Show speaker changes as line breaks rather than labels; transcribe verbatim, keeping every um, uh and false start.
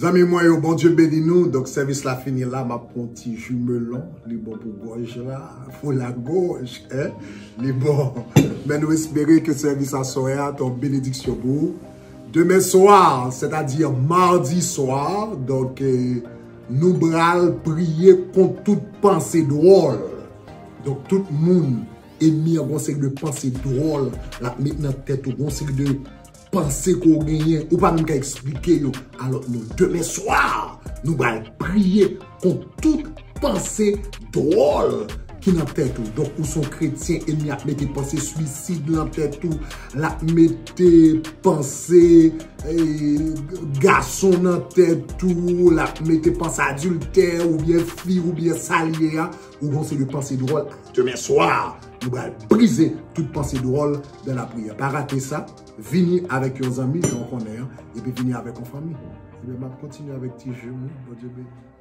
Amis, moi, yo, bon Dieu bénis nous. Donc, service la fini là, ma petit jumelon, les bon pour gauche là, pour la gauche, hein, les bons. Mais nous espérons que service à soir, ton bénédiction pour demain soir, c'est-à-dire mardi soir. Donc, euh, nous bral prier contre toute pensée drôle. Donc, tout le monde est mis en conseil de pensée drôle, la mettre dans tête, au conseil de penser qu'on gagne, ou pas même qu'à expliquer. Alors, nous, demain soir, nous allons prier contre toute pensée drôle qui n'a tête. Donc, où sont chrétiens, et nous avons mis pensée suicide dans tête, la mettez pensée garçon dans tête, la mettez pensée adultère, ou bien fille, ou bien salier, ou conseil de pensée drôle. Demain soir, nous allons briser toute pensée drôle de la prière. Pas rater ça, venez avec vos amis, donc on est, et puis venez avec vos familles. Et bien, je continue avec tes jumeaux, bon Dieu béni.